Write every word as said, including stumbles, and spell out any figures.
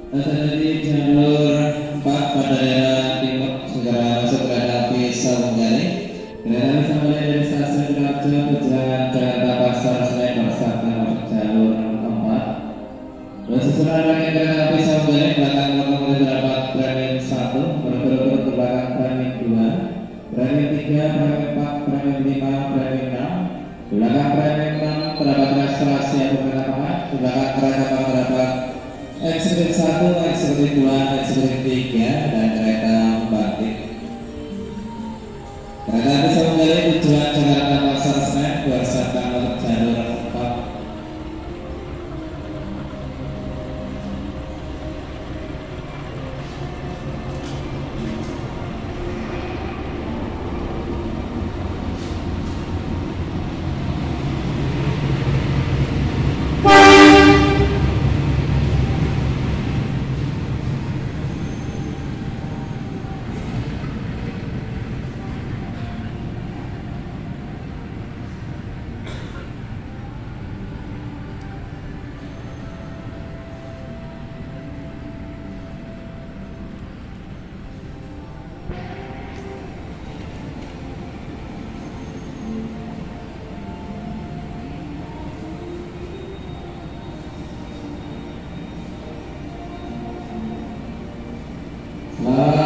Terjadi jalur empat pada daerah timur segera masuk kereta api Sawunggaling. Kereta api Sawunggaling dari stasiun Raja tujuan Jakarta Pasar Senen bersambung masuk jalur empat. Bersusunan rangkaian kereta api Sawunggaling belakang lokomotif terdapat premium satu, berturut-turut ke belakang premium dua, premium tiga, premium empat, premium lima, premium enam. Belakang premium enam terdapat restorasi atau kereta pahat. Belakang kereta pahat terdapat eksekutif satu, eksekutif dua, eksekutif tiga, dan kereta pembangkit. Kereta api Sawunggaling tujuan Jakarta Pasar Senen bersambung masuk jalur empat. Selamat